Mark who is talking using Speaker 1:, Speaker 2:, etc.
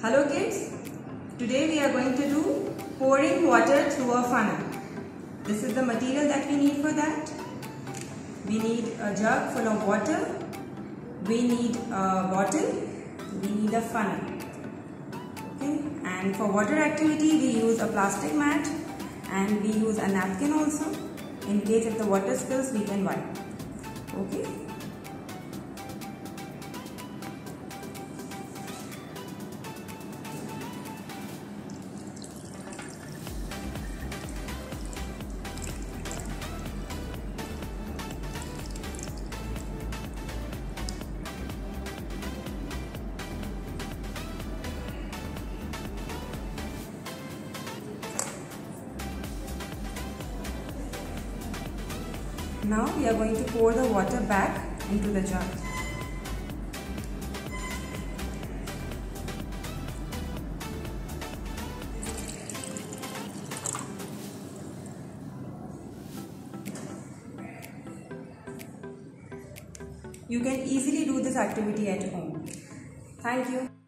Speaker 1: Hello kids, today we are going to do pouring water through a funnel. This is the material that we need for that. We need a jug full of water, we need a bottle, we need a funnel. Okay? And for water activity we use a plastic mat and we use a napkin also. In case if the water spills we can wipe. Okay? Now we are going to pour the water back into the jar. You can easily do this activity at home. Thank you.